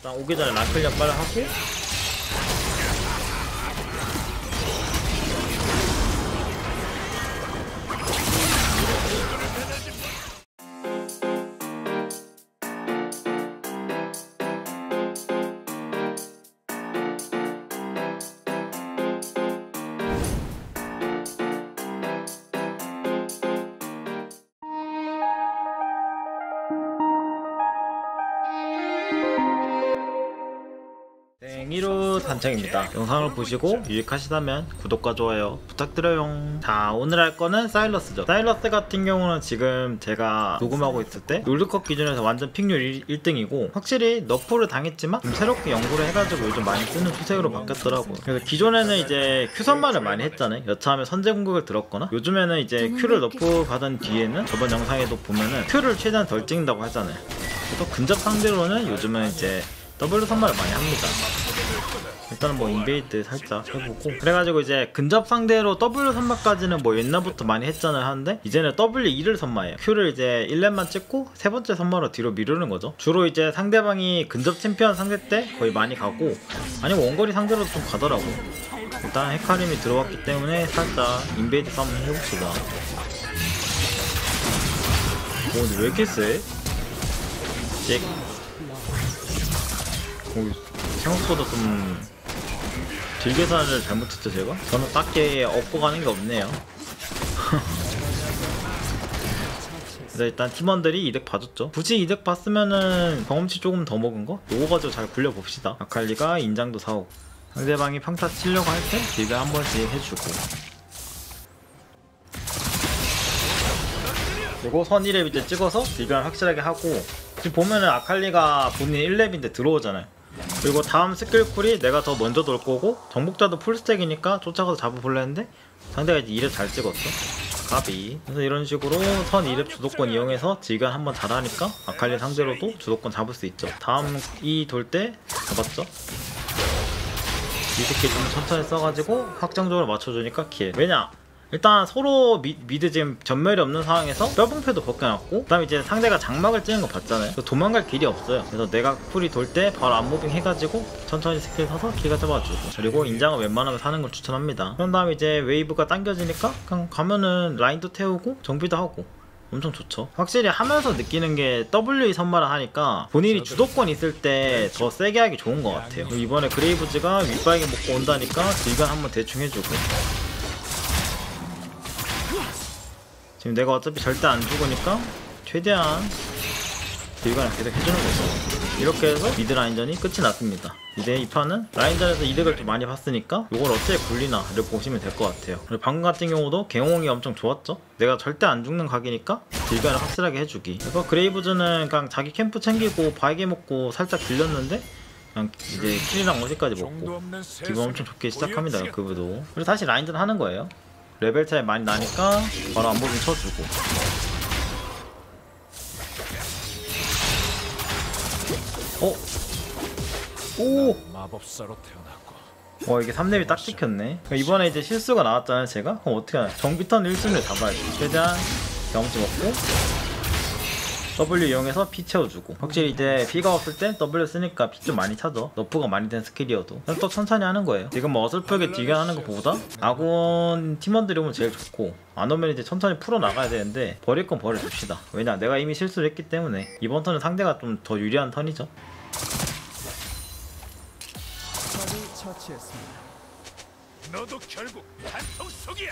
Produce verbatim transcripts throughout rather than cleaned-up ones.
일단 오기 전에 라클력 빨리 하고 생이루 단창입니다. 영상을 보시고 유익하시다면 구독과 좋아요 부탁드려요. 자, 오늘 할 거는 사일러스죠. 사일러스 같은 경우는 지금 제가 녹음하고 있을 때 롤드컵 기준에서 완전 픽률 일 등이고 확실히 너프를 당했지만 좀 새롭게 연구를 해가지고 요즘 많이 쓰는 추세로 바뀌었더라고요. 그래서 기존에는 이제 큐 선발을 많이 했잖아요. 여차하면 선제 공격을 들었거나, 요즘에는 이제 큐를 너프 받은 뒤에는 저번 영상에도 보면은 큐를 최대한 덜 찍는다고 하잖아요. 그래서 근접 상대로는 요즘은 이제 더블 선발을 많이 합니다. 일단은 뭐 인베이드 살짝 해보고, 그래가지고 이제 근접 상대로 W 선마까지는 뭐 옛날부터 많이 했잖아요 하는데, 이제는 더블유 이를 선마해요. Q를 이제 일 렙만 찍고 세 번째 선마로 뒤로 미루는 거죠. 주로 이제 상대방이 근접 챔피언 상대 때 거의 많이 가고, 아니면 원거리 상대로도 좀 가더라고. 일단 헤카림이 들어왔기 때문에 살짝 인베이드 싸움 해봅시다. 오, 근데 왜 이렇게 세? 찍. 오, 생각보다 좀 딜 계산을 잘못했죠 제가? 저는 딱히 얻고 가는 게 없네요. 그래서 일단 팀원들이 이득 봐줬죠. 굳이 이득 봤으면은 경험치 조금 더 먹은 거? 요거 가지고 잘 굴려봅시다. 아칼리가 인장도 사오고, 상대방이 평타 치려고 할 때 딜을 한 번씩 해주고, 그리고 선 일 렙 이제 찍어서 딜을 확실하게 하고, 지금 보면은 아칼리가 본인 일 렙인데 들어오잖아요. 그리고 다음 스킬쿨이 내가 더 먼저 돌 거고, 정복자도 풀스택이니까 쫓아가서 잡아볼려 했는데 상대가 이제 이 렙 잘 찍었어. 가비. 그래서 이런 식으로 선 이 렙 주도권 이용해서 지간 한번 잘하니까 아칼리 상대로도 주도권 잡을 수 있죠. 다음 이 돌 때 잡았죠. 이 새끼 좀 천천히 써가지고 확정적으로 맞춰주니까 킬. 왜냐? 일단 서로 미, 미드 지금 전멸이 없는 상황에서 뼈봉패도 벗겨놨고, 그 다음에 이제 상대가 장막을 찌는 거 봤잖아요. 도망갈 길이 없어요. 그래서 내가 쿨이 돌 때 바로 안무빙 해가지고 천천히 스킬 서서 기가 잡아주고, 그리고 인장은 웬만하면 사는 걸 추천합니다. 그런 다음에 이제 웨이브가 당겨지니까 그냥 가면은 라인도 태우고 정비도 하고 엄청 좋죠. 확실히 하면서 느끼는 게 더블유 선발을 하니까 본인이 주도권 있을 때 더 세게 하기 좋은 것 같아요. 이번에 그레이브즈가 윗바이게 먹고 온다니까 딜간 한번 대충 해주고, 지금 내가 어차피 절대 안 죽으니까 최대한 딜간을 계속 해주는 거죠. 이렇게 해서 미드 라인전이 끝이 났습니다. 이제 이 판은 라인전에서 이득을 좀 많이 봤으니까 이걸 어떻게 굴리나를 보시면 될 것 같아요. 그리고 방금 같은 경우도 갱홍이 엄청 좋았죠. 내가 절대 안 죽는 각이니까 딜간을 확실하게 해주기. 그래서 그레이브즈는 그냥 자기 캠프 챙기고 바이게 먹고 살짝 빌렸는데 그냥 이제 킬이랑 어시까지 먹고 기분 엄청 좋게 시작합니다. 그부도. 그리고 다시 라인전 하는 거예요. 레벨 차이 많이 나니까 바로 안무빙 쳐주고, 어? 오! 와, 이게 삼 렙이 딱 찍혔네. 이번에 이제 실수가 나왔잖아요 제가? 그럼 어떻게 하나? 정비턴 일 순위를 잡아야지. 최대한 경험치 먹고 W 이용해서 피 채워주고, 확실히 이제 피가 없을 때 W 쓰니까 피 좀 많이 차죠. 너프가 많이 된 스킬이어도. 그냥 또 천천히 하는 거예요. 지금 뭐 어설프게 딜견하는 것보다 아군 팀원들이 오면 제일 좋고, 안 오면 이제 천천히 풀어나가야 되는데 버릴 건 버려줍시다. 왜냐, 내가 이미 실수를 했기 때문에. 이번 턴은 상대가 좀 더 유리한 턴이죠. 너도 결국 한통 속이야.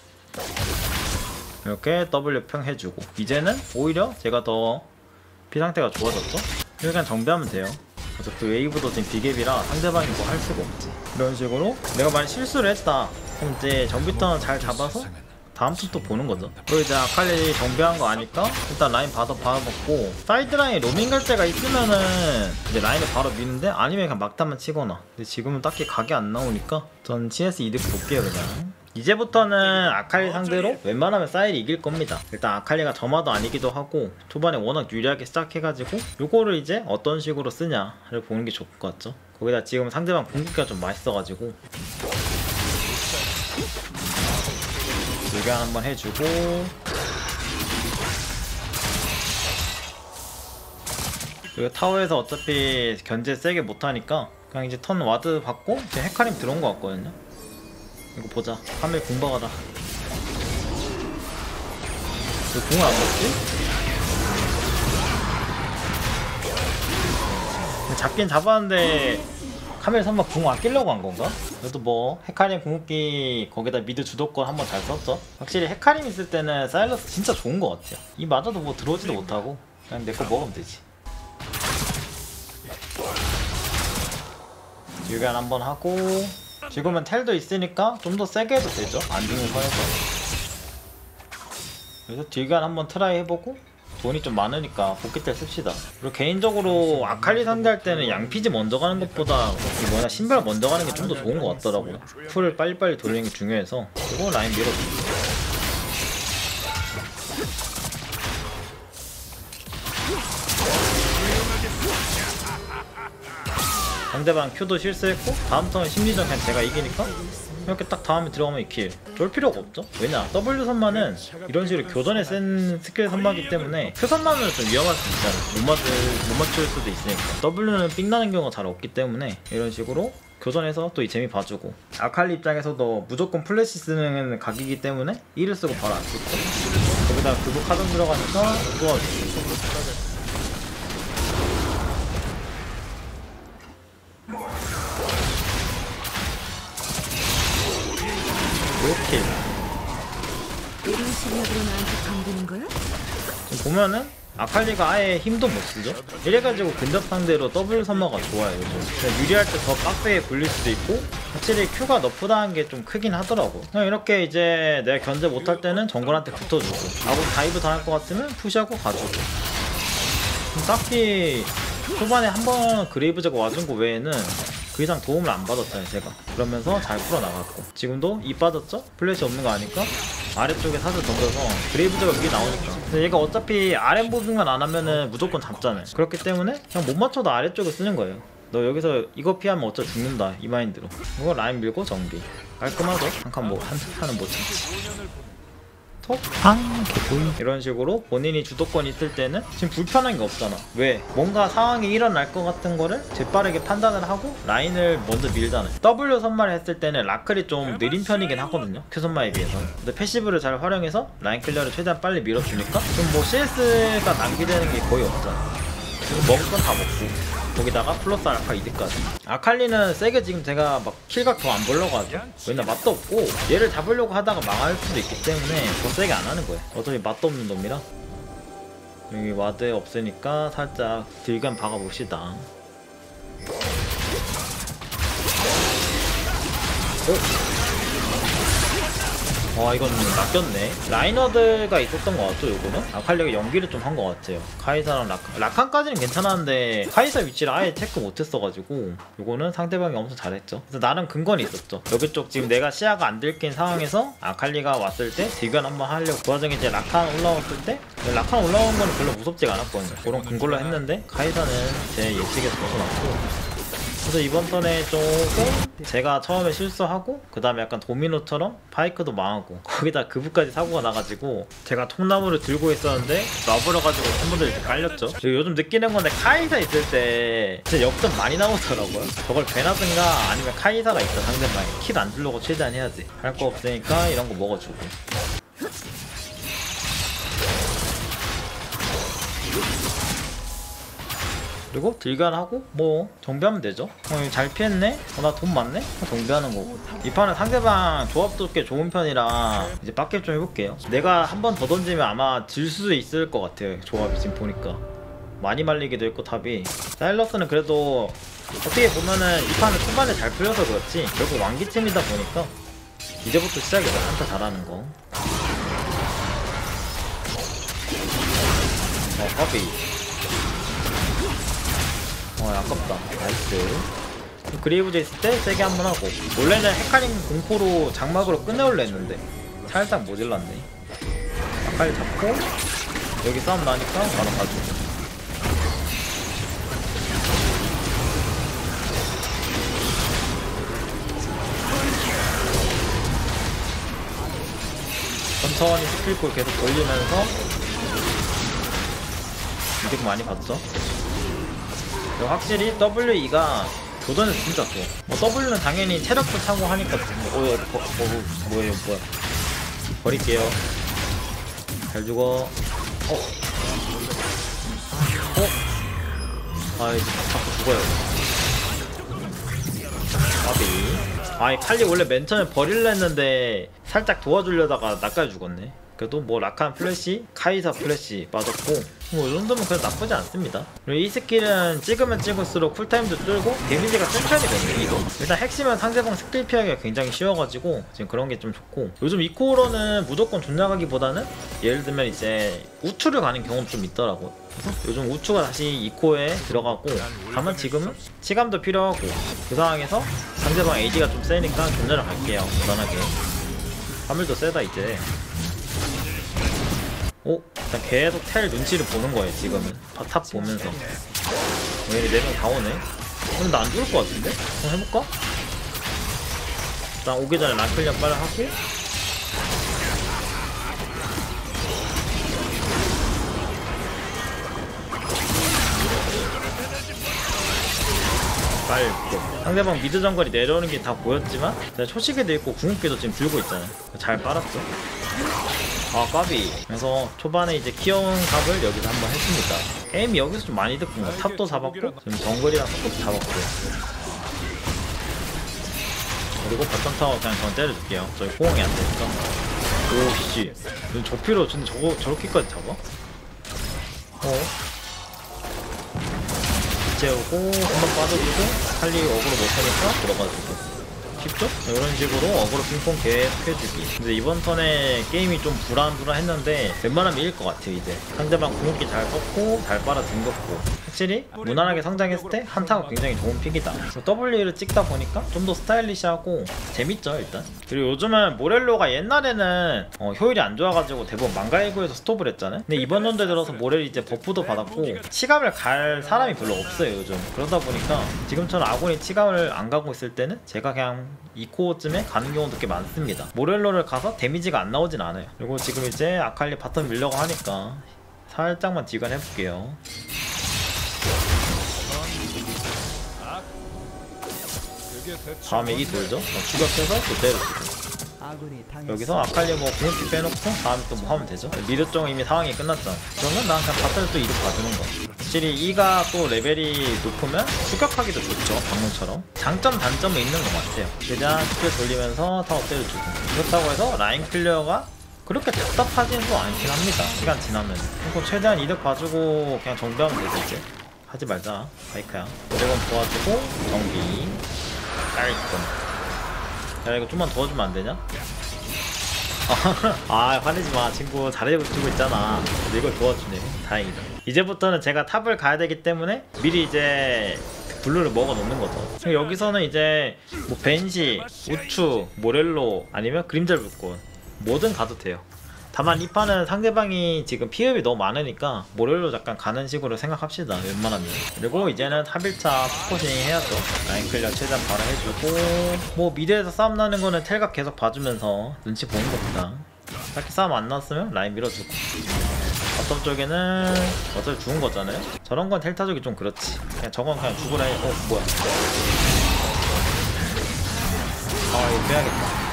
이렇게 W 평 해주고, 이제는 오히려 제가 더 피 상태가 좋아졌죠? 그냥 정비하면 돼요. 그래서 또 웨이브도 지금 비갭이라 상대방이 뭐 할 수가 없지. 이런 식으로 내가 만약 실수를 했다 그럼 이제 정비턴 잘 잡아서 다음 턴 또 보는 거죠. 그리고 이제 아칼리 정비한 거 아니까 일단 라인 받아 받아먹고, 사이드 라인 로밍 갈 때가 있으면은 이제 라인을 바로 미는데, 아니면 그냥 막타만 치거나. 근데 지금은 딱히 각이 안 나오니까 전 씨에스 이득 볼게요 그냥. 이제부터는 아칼리 상대로 웬만하면 사일이 이길 겁니다. 일단 아칼리가 저마도 아니기도 하고 초반에 워낙 유리하게 시작해가지고 요거를 이제 어떤 식으로 쓰냐를 보는 게 좋을 것 같죠. 거기다 지금 상대방 궁극기가 좀 맛있어가지고 불강 한번 해주고, 그리고 타워에서 어차피 견제 세게 못하니까 그냥 이제 턴 와드 받고 지금 헤카림 들어온 것 같거든요. 이거 보자. 카밀 궁박하다. 왜 궁을 안 먹지? 잡긴 잡았는데 카밀 설마 궁 아끼려고 한 건가? 그래도 뭐 헤카림 궁극기 거기다 미드 주도권 한번 잘 썼죠. 확실히 헤카림 있을 때는 사일러스 진짜 좋은 것 같아요. 이 맞아도 뭐 들어오지도 못하고 그냥 내 거 먹으면 되지. 딜간 한번 하고 지금은 텔도 있으니까 좀 더 세게 해도 되죠. 안 죽는 선에서. 그래서 딜간 한번 트라이 해보고 돈이 좀 많으니까 복귀텔 씁시다. 그리고 개인적으로 아칼리 상대할 때는 양피지 먼저 가는 것보다 이 뭐냐 신발 먼저 가는 게 좀 더 좋은 것 같더라고요. 풀을 빨리빨리 돌리는 게 중요해서. 이거 라인 밀어줄게. 상대방 Q도 실수했고 다음 턴 심리전 그냥 제가 이기니까 이렇게 딱 다음에 들어가면 이 킬. 쫄 필요가 없죠. 왜냐 W 선마는 이런 식으로 교전에 센 스킬 선마기 때문에 Q 선마는 좀 위험할 수 있잖아요. 못, 맞을, 못 맞출 수도 있으니까. W는 삥 나는 경우가 잘 없기 때문에 이런 식으로 교전에서 또 이 재미 봐주고, 아칼리 입장에서도 무조건 플래시 쓰는 각이기 때문에 E를 쓰고 바로 안 쓰고 거기다가 그거 카드 들어가니까 도와주고. 이렇게 이런 실력으로 나한테 덤비는 거야? 지금 보면은 아칼리가 아예 힘도 못 쓰죠. 이래가지고 근접 상대로 더블 선마가 좋아요. 요즘 유리할 때 더 빡세게 불릴 수도 있고 확실히 Q가 너프당한 게 좀 크긴 하더라고. 그냥 이렇게 이제 내가 견제 못할 때는 정글한테 붙어주고 하고 다이브 당할 것 같으면 푸시하고 가주고. 딱히 초반에 한 번 그레이브 제거 와준 거 외에는 그 이상 도움을 안 받았잖아요 제가. 그러면서 잘 풀어나갔고 지금도 이 빠졌죠? 플래시 없는 거 아니까 아래쪽에 사슬 던져서 그레이브 제거 위에 나오니까. 근데 얘가 어차피 아랫 보빙만 안 하면은 무조건 잡잖아요. 그렇기 때문에 그냥 못 맞춰도 아래쪽에 쓰는 거예요. 너 여기서 이거 피하면 어차피 죽는다 이 마인드로. 이거 라인 밀고 정비 깔끔하죠? 한 칸 뭐 한 칸은 못 참지. 톡? 아 개꿀. 이런 식으로 본인이 주도권 있을 때는 지금 불편한 게 없잖아. 왜? 뭔가 상황이 일어날 것 같은 거를 재빠르게 판단을 하고 라인을 먼저 밀잖아요. W 선마를 했을 때는 라클이 좀 느린 편이긴 하거든요 Q 선마에 비해서. 근데 패시브를 잘 활용해서 라인 클리어를 최대한 빨리 밀어주니까 좀 뭐 씨에스가 낭비되는 게 거의 없잖아. 지금 먹을 건 다 먹고 거기다가 플러스 알파 이득까지. 아칼리는 세게 지금 제가 막 킬각 더 안 보려고 하죠. 왜냐 맛도 없고 얘를 잡으려고 하다가 망할 수도 있기 때문에 더 세게 안 하는 거예요. 어차피 맛도 없는 놈이라. 여기 와드 없으니까 살짝 딜감 박아봅시다. 어? 와 이건 낚였네. 라인워드가 있었던 것 같죠 요거는? 아칼리가 연기를 좀 한 것 같아요. 카이사랑 라칸 라칸까지는 괜찮았는데 카이사 위치를 아예 체크 못했어가지고 요거는 상대방이 엄청 잘했죠. 그래서 나름 근거는 있었죠. 여기 쪽 지금 내가 시야가 안 들킨 상황에서 아칼리가 왔을 때 딜견 한번 하려고 그 와중에 이제 라칸 올라왔을 때 라칸 올라온 거는 별로 무섭지가 않았거든요. 그런 근거로 했는데 카이사는 제 예측에서 벗어났고. 그래서 이번 턴에 조금 제가 처음에 실수하고 그 다음에 약간 도미노처럼 파이크도 망하고 거기다 그부까지 사고가 나가지고 제가 통나무를 들고 있었는데 놔버려가지고 팬분들이 이렇게 깔렸죠. 요즘 느끼는 건데 카이사 있을 때 진짜 역전 많이 나오더라고요. 저걸 배나든가 아니면 카이사가 있다 상대방에 킬 안 주려고 최대한 해야지. 할 거 없으니까 이런 거 먹어주고. 그리고 딜간하고 뭐 정비하면 되죠. 어, 잘 피했네? 어, 나 돈 많네? 정비하는 거고. 이 판은 상대방 조합도 꽤 좋은 편이라 이제 빡겜 좀 해볼게요. 내가 한 번 더 던지면 아마 질 수도 있을 것 같아요. 조합이 지금 보니까 많이 말리기도 했고 탑이. 사일러스는 그래도 어떻게 보면은 이 판은 초반에 잘 풀려서 그렇지 결국 왕기팀이다 보니까 이제부터 시작이다. 한타 잘하는 거. 어 커비. 어 아깝다. 나이스. 그레이브즈 있을 때 세게 한번 하고 원래는 헤카림 공포로 장막으로 끝내올려 했는데 살짝 모질랐네. 아칼리 잡고 여기 싸움 나니까 바로 가주고. 천천히 스킬콜 계속 돌리면서 이득 많이 봤죠? 확실히 더블유이가 조던은 진짜 좋아. 뭐 W는 당연히 체력도 차고 하니까. 어, 어, 어, 어 뭐예요, 뭐야. 버릴게요. 잘 죽어. 어? 어? 아, 이제 자꾸 죽어요. 아비. 아이, 칼리 원래 맨 처음에 버릴려 했는데 살짝 도와주려다가 나까지 죽었네. 그래도 뭐 라칸 플래시, 카이사 플래시 맞았고 뭐 이 정도면 그래도 나쁘지 않습니다. 그리고 이 스킬은 찍으면 찍을수록 쿨타임도 줄고 데미지가 센 편이거든요. 이거 일단 핵심은 상대방 스킬 피하기가 굉장히 쉬워가지고 지금 그런 게 좀 좋고, 요즘 이코어로는 무조건 존나 가기보다는 예를 들면 이제 우추를 가는 경우도 좀 있더라고. 그래서 요즘 우추가 다시 이코어에 들어가고, 다만 지금은 치감도 필요하고 그 상황에서 상대방 에이지가 좀 세니까 존나를 갈게요. 무난하게. 화물도 세다 이제. 오? 일단 계속 텔 눈치를 보는 거예요 지금은. 탑 보면서. 왜 네 명 다 오네? 근데 나 안 죽을 것 같은데? 한번 해볼까? 일단 오기 전에 랑클리언 빨리 하고, 빨고. 상대방 미드 정글이 내려오는 게 다 보였지만 초시계도 있고 궁극기도 지금 들고 있잖아요. 잘 빨았죠. 아 까비. 그래서 초반에 이제 귀여운 각을 여기서 한번 했습니다. 게임이 여기서 좀 많이 듣고 탑도 잡았고 지금 정글이랑 속도 잡았고, 그리고 바텀 타워 그냥 전 때려줄게요. 저희 호응이 안 되니까. 오씨, 저 피로 진짜 저거 저렇게까지 잡아? 어? 재우고 한번 빠져주고 칼리 어그로 못하니까 들어가주고. 쉽죠? 이런 식으로 어그로 핑퐁 계속 해주기. 근데 이번 턴에 게임이 좀 불안불안했는데 웬만하면 이길 것 같아요. 이제 상대방 궁극기 잘 썼고 잘 빨아 등겼고, 확실히 무난하게 성장했을 때 한타가 굉장히 좋은 픽이다. 더블유를 찍다 보니까 좀 더 스타일리시하고 재밌죠 일단. 그리고 요즘은 모렐로가 옛날에는 어, 효율이 안 좋아가지고 대부분 망가이고에서 스톱을 했잖아요. 근데 이번 연도에 들어서 모렐이 이제 버프도 받았고 치감을 갈 사람이 별로 없어요 요즘. 그러다 보니까 지금처럼 아군이 치감을 안 가고 있을 때는 제가 그냥 이 코어쯤에 가는 경우도 꽤 많습니다. 모렐로를 가서 데미지가 안 나오진 않아요. 그리고 지금 이제 아칼리 바텀 밀려고 하니까 살짝만 뒤관 해볼게요. 다음에 이 돌죠? 어, 추격해서 또 때려주고. 여기서 아칼리 뭐 궁극기 빼놓고 다음에 또 뭐 하면 되죠. 미르종 이미 상황이 끝났잖아. 그러면 난 그냥 바텀을 또 이득 봐주는 거. 확실히 이가 또 레벨이 높으면 추격하기도 좋죠. 방금처럼. 장점 단점은 있는 것 같아요. 최대한 스킬 돌리면서 타워 때려주고. 그렇다고 해서 라인 클리어가 그렇게 답답하지는 또 않긴 합니다. 시간 지나면. 그럼 최대한 이득 봐주고 그냥 정비하면 되죠 이제. 하지 말자 바이크야. 드래곤 도와주고 정비 깔끔. 야 이거 좀만 도와주면 안 되냐? 아 화내지마 친구. 잘해주고 있잖아. 근데 이걸 도와주네. 다행이다. 이제부터는 제가 탑을 가야 되기 때문에 미리 이제 블루를 먹어 놓는 거죠. 여기서는 이제 뭐 벤시, 우추, 모렐로 아니면 그림자 불꽃 뭐든 가도 돼요. 다만 이 판은 상대방이 지금 피흡이 너무 많으니까 모렐로 약간 가는 식으로 생각합시다 웬만하면. 그리고 이제는 탑 일 차 포커싱 해야죠. 라인 클리어 최대한 바로 해주고, 뭐 미드에서 싸움 나는 거는 텔각 계속 봐주면서 눈치 보는 겁니다. 딱히 싸움 안 났으면 라인 밀어주고. 바텀 쪽에는 어차피 죽은 거잖아요. 저런 건 텔타족이 좀 그렇지. 그냥 저건 그냥 죽으라 해. 어 뭐야. 아 이거 빼야겠다.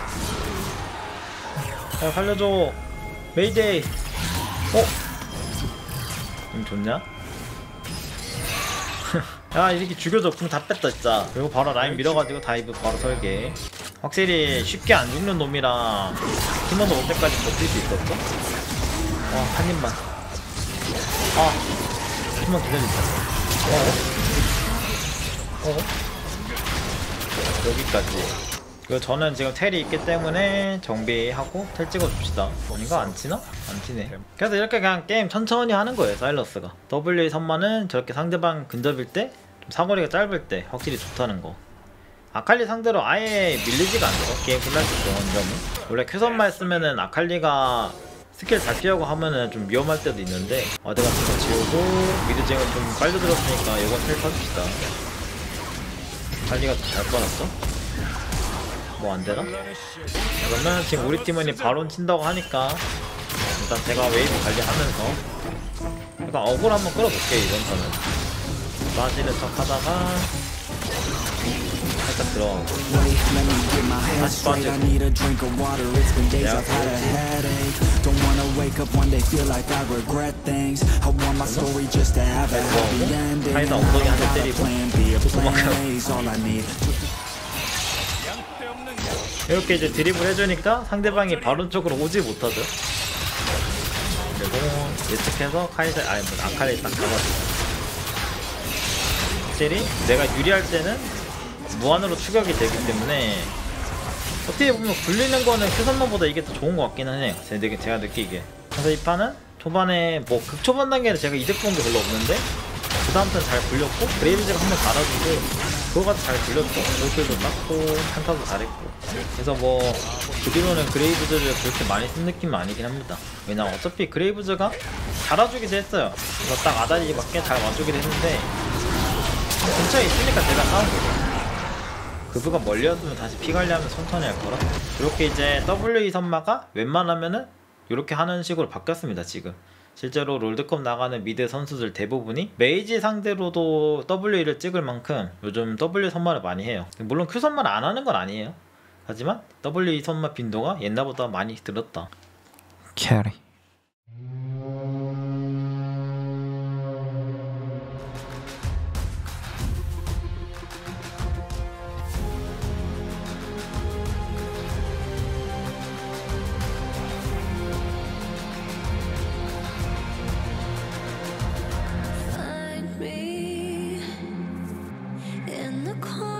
야 살려줘 메이데이. 어? 좀 좋냐? 야 이 새끼 죽여줘. 궁 다 뺐다 진짜. 그리고 바로 라인 밀어가지고 다이브 바로 설계. 확실히 쉽게 안 죽는 놈이랑 팀원도 올 때까지 버틸 수 있었어? 어 한입만. 아 팀원 기다리자. 어? 어? 여기까지. 그 저는 지금 텔이 있기 때문에 정비하고 텔 찍어줍시다. 아닌가? 안 치나? 안 치네. 그래서 이렇게 그냥 게임 천천히 하는 거예요 사일러스가. 더블유의 선만은 저렇게 상대방 근접일 때 좀 사거리가 짧을 때 확실히 좋다는 거. 아칼리 상대로 아예 밀리지가 않죠 게임 끝날 수 있어요. 점은 원래 쾌선말 쓰면은 아칼리가 스킬 잘 피하고 하면은 좀 위험할 때도 있는데 어디 같은 거 지우고 미드쟁은 좀 빨리 들었으니까 이건 텔 타줍시다. 아칼리가 잘 빨았죠? 뭐 안되나? 그러면 지금 우리 팀은 바론 친다고 하니까 일단 제가 웨이브 관리하면서 일단 어글 한번 끌어볼게요 이번 턴은. 빠지는 척 하다가 살짝 들어가고 Wait, let me get my head 다시 straight. I 빠지고 need a drink of water. It's been days Yeah, I've had a 그렇지. headache. Don't wanna wake up one day feel like I regret things. I want my story just to have a happy ending. I 사이다 don't 엉덩이 한 대 got a 때리고 plan B, a plan 도망가요. A is all I need. 양때 없는 이렇게 이제 드립을 해주니까 상대방이 바론 쪽으로 오지 못하죠. 그리고 예측해서 카이사 아니 뭐 아칼리 딱 잡아주고 확실히 내가 유리할 때는 무한으로 추격이 되기 때문에 어떻게 보면 굴리는 거는 큐선만보다 이게 더 좋은 것 같기는 해요. 제가, 제가 느끼기에. 그래서 이 판은 초반에 뭐 극초반 단계는 제가 이득 본 게 별로 없는데 그 다음 턴 잘 굴렸고 그레이브즈가 한번 달아주고 그거 가서 잘 굴렸죠. 돌킬도 땄고 한타도 잘했고 그래서 뭐 그 뒤로는 그레이브즈를 그렇게 많이 쓴 느낌은 아니긴 합니다. 왜냐면 어차피 그레이브즈가 달아주기도 했어요. 그래서 딱 아다리밖에 잘 맞추기도 했는데 근처에 있으니까 제가 싸운 거죠. 그부가 멀리였으면 다시 피 관리하면 천천히 할 거라. 이렇게 이제 더블유 이 선마가 웬만하면은 이렇게 하는 식으로 바뀌었습니다. 지금 실제로 롤드컵 나가는 미드 선수들 대부분이 메이지 상대로도 더블유를 찍을 만큼 요즘 더블유 선마를 많이 해요. 물론 Q 선마를 안 하는 건 아니에요. 하지만 더블유 이 선마 빈도가 옛날보다 많이 늘었다. 캐리. Find me in the corner.